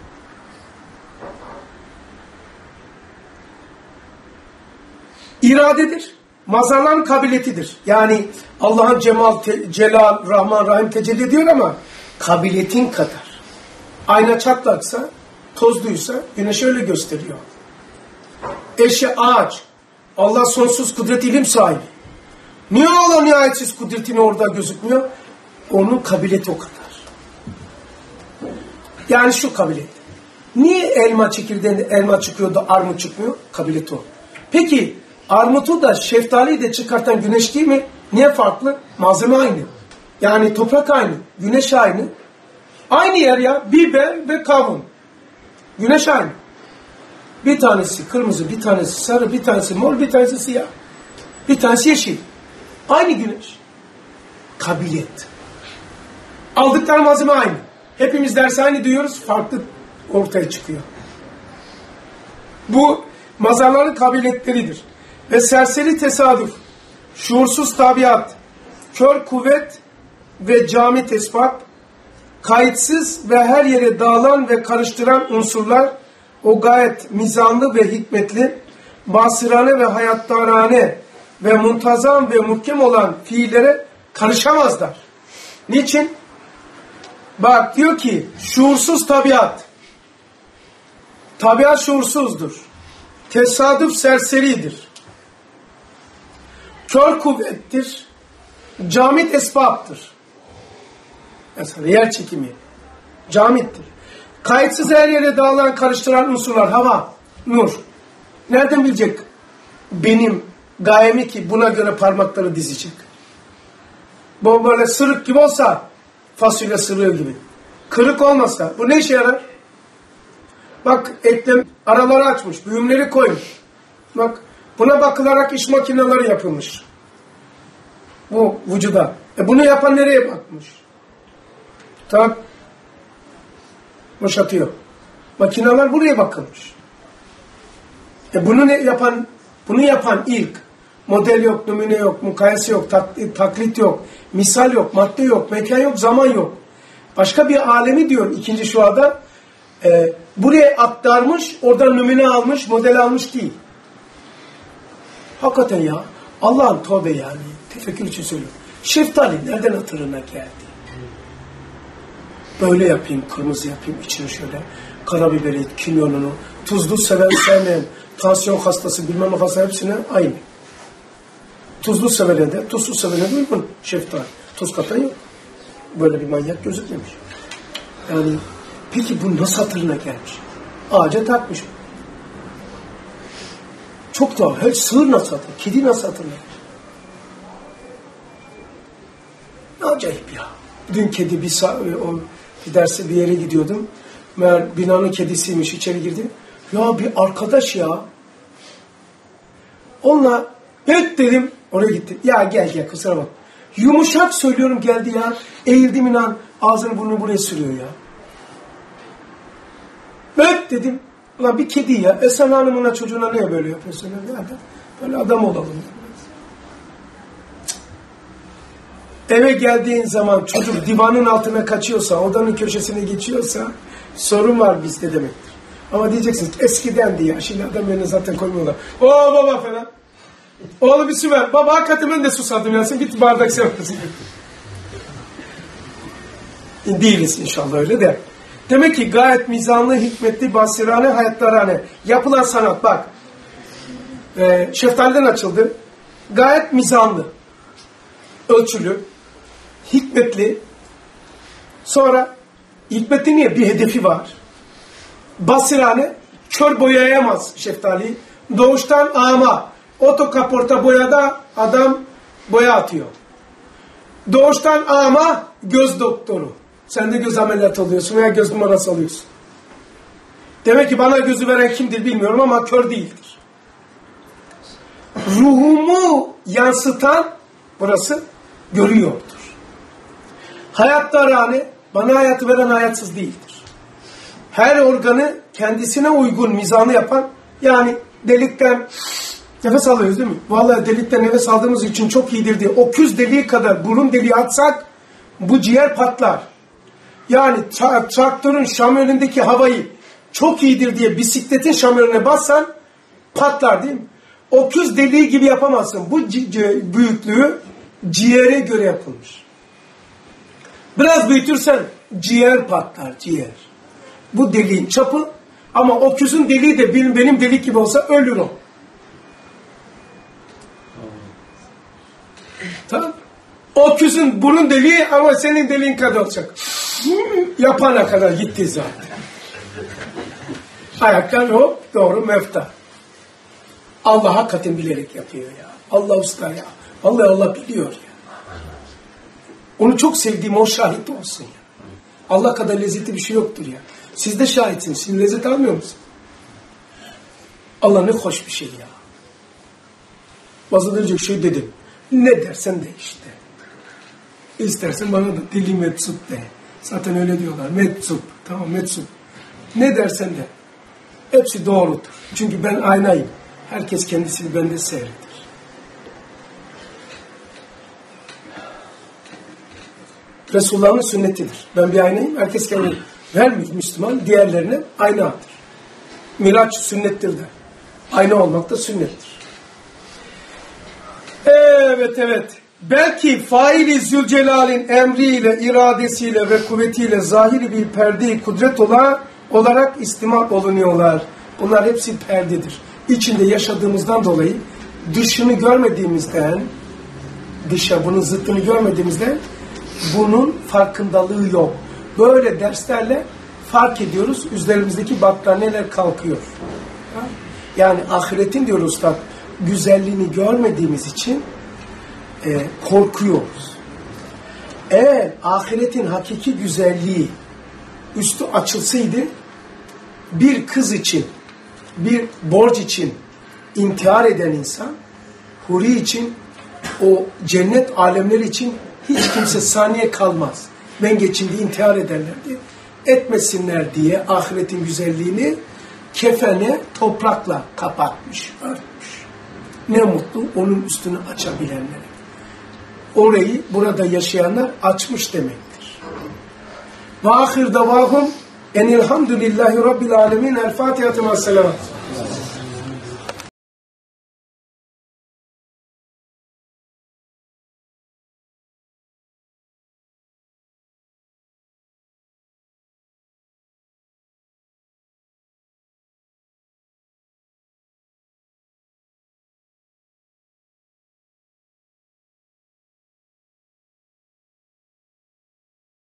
İradedir. Mazarların kabiliyetidir. Yani Allah'ın cemal, celal, rahman, rahim tecelli ediyor ama kabiliyetin kadar. Ayna çatlaksa, tozluysa güneş öyle gösteriyor. Eşe ağaç. Allah sonsuz kudret ilim sahibi. Niye Allah nihayetsiz kudretini orada gözükmüyor? Onun kabiliyeti o kadar. Yani şu kabiliyet. Niye elma çekirdeğinde elma çıkıyor da armut çıkmıyor? Kabiliyeti o. Peki armutu da şeftaliyi de çıkartan güneş değil mi? Niye farklı? Malzeme aynı. Yani toprak aynı. Güneş aynı. Aynı yer ya. Biber ve kavun. Güneş aynı. Bir tanesi kırmızı, bir tanesi sarı, bir tanesi mor, bir tanesi siyah. Bir tanesi yeşil. Aynı güneş. Kabiliyet. Aldıkları malzeme aynı. Hepimiz dersi aynı diyoruz. Farklı ortaya çıkıyor. Bu mazarların kabiliyetleridir. Ve serseri tesadüf, şuursuz tabiat, kör kuvvet ve camit esbab, kayıtsız ve her yere dağılan ve karıştıran unsurlar, o gayet mizanlı ve hikmetli, basirane ve hayattarane ve muntazam ve muhkem olan fiillere karışamazlar. Niçin? Bak diyor ki, şuursuz tabiat. Tabiat şuursuzdur. Tesadüf serseridir. Kör kuvvettir. Camit esbaptır. Mesela yer çekimi. Camittir. Kayıtsız her yere dağılan, karıştıran unsurlar. Hava, nur. Nereden bilecek benim gayemi ki buna göre parmakları dizecek? Bu böyle sırık gibi olsa, fasulye sırığı gibi. Kırık olmasa, bu ne işe yarar? Bak eklem araları açmış, büyümleri koymuş. Bak buna bakılarak iş makineleri yapılmış. Bu vücuda. Bunu yapan nereye bakmış? Tamam. Boşatıyor. Makineler buraya bakılmış. Bunu yapan ilk model yok, numune yok, mukayese yok, taklit yok, misal yok, madde yok, mekan yok, zaman yok. Başka bir alemi diyor ikinci şuada buraya aktarmış, oradan numune almış, model almış değil. Hakikaten ya, Allah'ın tövbe yani, tefekkür için söylüyorum. Şeftali nereden hatırına geldi? Böyle yapayım, kırmızı yapayım, içine şöyle karabiberi, kimyonunu, tuzlu seven sevmeyen, tansiyon hastası, bilmem ne hastası hepsine aynı. Tuzlu sevene de, tuzsuz sevene de uygun şeftali. Tuz katan yok. Böyle bir manyak gözükmemiş. Yani peki bu nasıl hatırına gelmiş? Ağaca takmış. Çok daha, hiç sığır nasıl hatırına, kedi nasıl hatırına gelmiş? Ne acayip ya. Dün kedi bir derse bir yere gidiyordum. Meğer binanın kedisiymiş, içeri girdi. Ya bir arkadaş ya. Onunla evet dedim, oraya gitti. Ya gel kusura bak. Yumuşak söylüyorum geldi ya. Eğildim inan, ağzını burnunu buraya sürüyor ya. Evet dedim. Ulan bir kedi ya. Sen hanımına çocuğuna niye böyle yapıyorsun? Böyle adam olalım. Eve geldiğin zaman çocuk divanın altına kaçıyorsa, odanın köşesine geçiyorsa sorun var bizde demektir. Ama diyeceksiniz eskiden diye, şimdi adam yerine zaten koymuyorlar. Oo baba falan. Oğlum bir su ver. Baba hakikaten ben de susadım ya. Sen git bardak seversin. Değiliz inşallah öyle de. Demek ki gayet mizanlı, hikmetli, basirane, hayatlarane. Yapılan sanat bak. Şeftaliden açıldı. Gayet mizanlı. Ölçülü. Hikmetli. Sonra hikmetli niye? Bir hedefi var. Basirane. Kör boyayamaz şeftaliyi. Doğuştan ama. Otokaporta boyada adam boya atıyor. Doğuştan ama göz doktoru. Sen de göz ameliyatı oluyorsun veya göz numarası alıyorsun. Demek ki bana gözü veren kimdir bilmiyorum ama kör değildir. Ruhumu yansıtan burası görüyordur. Hayatlarane bana hayatı veren hayatsız değildir. Her organı kendisine uygun mizanı yapan yani delikten nefes alıyoruz değil mi? Vallahi delikten nefes aldığımız için çok iyidir diye. Öküz deliği kadar burun deliği atsak bu ciğer patlar. Yani traktörün şamyonundaki havayı çok iyidir diye bisikletin şamyonuna bassan patlar değil mi? Öküz deliği gibi yapamazsın. Bu büyüklüğü ciğere göre yapılmış. Biraz büyütürsen ciğer patlar, ciğer. Bu deliğin çapı ama öküzün deliği de benim delik gibi olsa ölür o. Tamam. Öküzün burun deliği ama senin deliğin kadar olacak. Yapana kadar gitti zaten. Ayaklar hop doğru mefta. Allah hakikaten bilerek yapıyor ya. Allah usta ya. Allah biliyor ya. Onu çok sevdiğim o şahit olsun ya. Allah kadar lezzetli bir şey yoktur ya. Siz de şahitsiniz. Siz lezzet almıyor musunuz? Allah ne hoş bir şey ya. Bazıları önce şey dedim. Ne dersen de işte. İstersen bana da dili metsup de. Zaten öyle diyorlar. Metsup. Tamam metsup. Ne dersen de. Hepsi doğrudur. Çünkü ben aynayım. Herkes kendisini bende seyreder. Resulullah'ın sünnetidir. Ben bir aynayım. Herkes kendini. Her Müslüman diğerlerine aynadır. Miraç sünnettir de. Ayna olmak da sünnettir. Evet. Belki faili Zülcelal'in emriyle, iradesiyle ve kuvvetiyle zahiri bir perde-i kudret olarak istimal olunuyorlar. Bunlar hepsi perdedir. İçinde yaşadığımızdan dolayı dışını görmediğimizden, bunun zıttını görmediğimizden bunun farkındalığı yok. Böyle derslerle fark ediyoruz. Üzerimizdeki battaniyeler kalkıyor. Yani ahiretin diyor Üstad, güzelliğini görmediğimiz için korkuyoruz. Eğer ahiretin hakiki güzelliği üstü açılsaydı, bir kız için, bir borç için intihar eden insan, huri için, o cennet alemleri için hiç kimse saniye kalmaz. Ben geçimde intihar ederlerdi. Etmesinler diye ahiretin güzelliğini kefene toprakla kapatmış, örtmüş. Ne mutlu onun üstünü açabilenlere. Orayı burada yaşayanlar açmış demektir. Ve ahir davahum enilhamdülillahi rabbil alemin. El Fatiha'tı ve selamet.